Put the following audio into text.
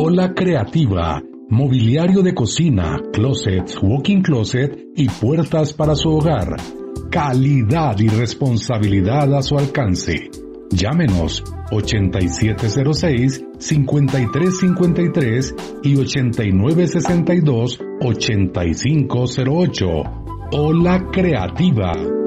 Hola Creativa, mobiliario de cocina, closets, walk-in closet y puertas para su hogar. Calidad y responsabilidad a su alcance. Llámenos 8706-5353 y 8962-8508. Hola Creativa.